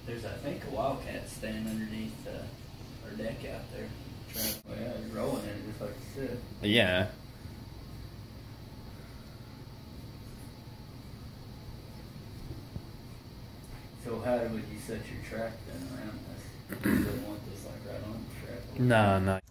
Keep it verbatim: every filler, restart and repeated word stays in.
There's, I think, a wildcat standing underneath uh, our deck out there. Trying, well, yeah, you're rolling in it just like you said. Yeah. So how would you set your track then around this? You don't want this like right on the track? No, no.